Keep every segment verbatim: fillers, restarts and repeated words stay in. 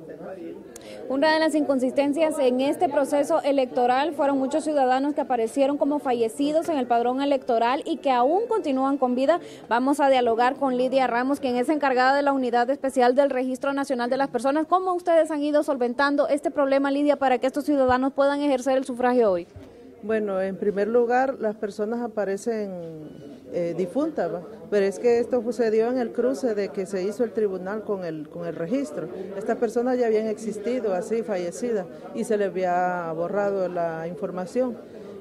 Una de las inconsistencias en este proceso electoral fueron muchos ciudadanos que aparecieron como fallecidos en el padrón electoral y que aún continúan con vida. Vamos a dialogar con Lidia Ramos, quien es encargada de la Unidad Especial del Registro Nacional de las Personas. ¿Cómo ustedes han ido solventando este problema, Lidia, para que estos ciudadanos puedan ejercer el sufragio hoy? Bueno, en primer lugar, las personas aparecen eh, difuntas, ¿va? Pero es que esto sucedió en el cruce de que se hizo el tribunal con el, con el registro. Estas personas ya habían existido así, fallecidas, y se les había borrado la información.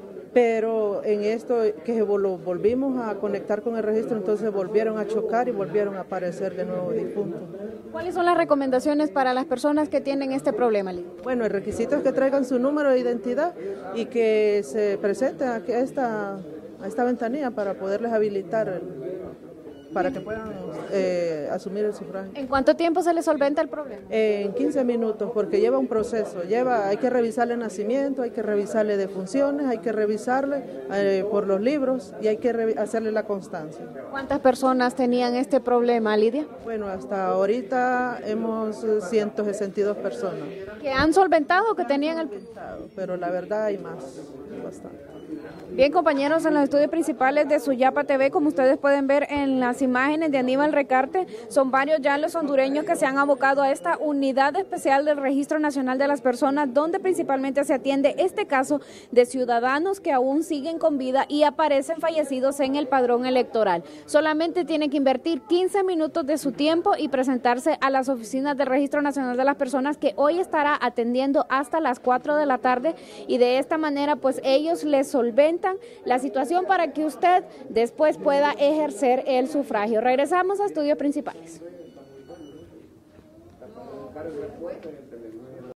Pero en esto que volvimos a conectar con el registro, entonces volvieron a chocar y volvieron a aparecer de nuevo difuntos. ¿Cuáles son las recomendaciones para las personas que tienen este problema, Lidia? Bueno, el requisito es que traigan su número de identidad y que se presenten a esta, a esta ventanilla para poderles habilitar, el, para que puedan eh, asumir el sufragio. ¿En cuánto tiempo se les solventa el problema? Eh, en quince minutos, porque lleva un proceso, lleva, hay que revisarle el nacimiento, hay que revisarle defunciones, hay que revisarle eh, por los libros y hay que hacerle la constancia. ¿Cuántas personas tenían este problema, Lidia? Bueno, hasta ahorita hemos ciento sesenta y dos personas. ¿Que han solventado o que tenían el...? Pero la verdad hay más, bastante. Bien, compañeros, en los estudios principales de Suyapa T V, como ustedes pueden ver en las imágenes de Aníbal Recarte, son varios ya los hondureños que se han abocado a esta unidad especial del Registro Nacional de las Personas, donde principalmente se atiende este caso de ciudadanos que aún siguen con vida y aparecen fallecidos en el padrón electoral. Solamente tienen que invertir quince minutos de su tiempo y presentarse a las oficinas del Registro Nacional de las Personas, que hoy estará atendiendo hasta las cuatro de la tarde, y de esta manera pues ellos les solventan la situación para que usted después pueda ejercer el sufragio. Regresamos a estudios principales.